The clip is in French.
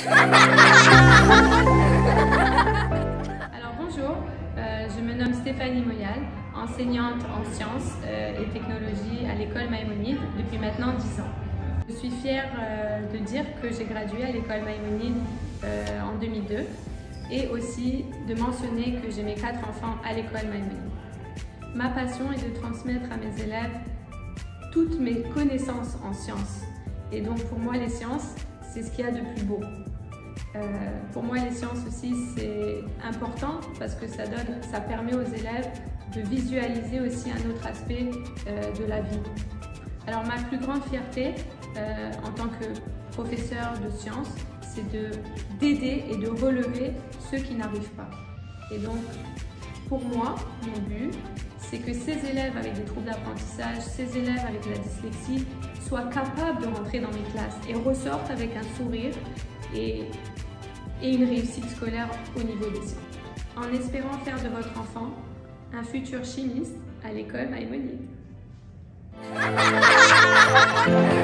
Alors bonjour, je me nomme Stéphanie Moyal, enseignante en sciences et technologies à l'école Maïmonide depuis maintenant 10 ans. Je suis fière de dire que j'ai gradué à l'école Maïmonide en 2002 et aussi de mentionner que j'ai mes 4 enfants à l'école Maïmonide. Ma passion est de transmettre à mes élèves toutes mes connaissances en sciences. Et donc pour moi les sciences, c'est ce qu'il y a de plus beau. Pour moi les sciences aussi c'est important parce que ça permet aux élèves de visualiser aussi un autre aspect de la vie. Alors ma plus grande fierté en tant que professeur de sciences, c'est d'aider et de relever ceux qui n'arrivent pas. Et donc pour moi, mon but, c'est que ces élèves avec des troubles d'apprentissage, ces élèves avec la dyslexie soient capables de rentrer dans mes classes et ressortent avec un sourire et une réussite scolaire au niveau des sciences. En espérant faire de votre enfant un futur chimiste à l'école Maïmonide.